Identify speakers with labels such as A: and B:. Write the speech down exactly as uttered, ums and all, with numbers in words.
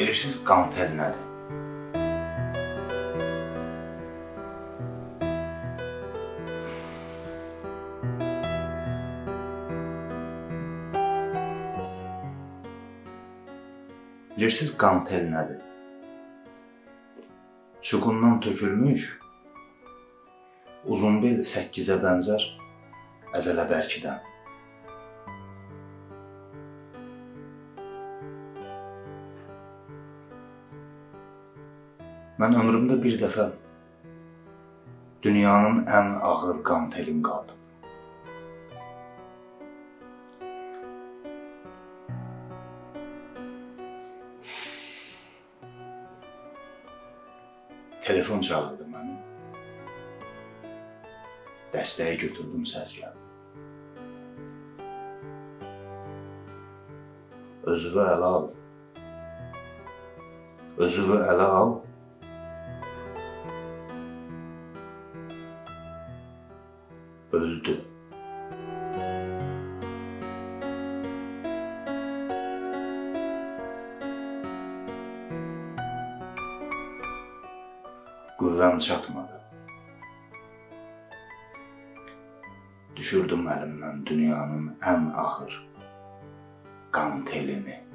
A: Bilirsiniz, qantel nədir? Bilirsiniz, qantel nədir? Çuqundan tökülmüş, uzun bel səkkizə bənzər əzələ bərkidən. Mən ömrümdə bir dəfə dünyanın ən ağır qantelin qaldım. Telefon çalırdı mənim. Dəstəyi götürdüm, səs gəldi. Özünü ələ al. Özünü ələ al. Öldü. Qüvvəm çatmadı. Düşürdüm əlimdən dünyanın ən ağır qantelini.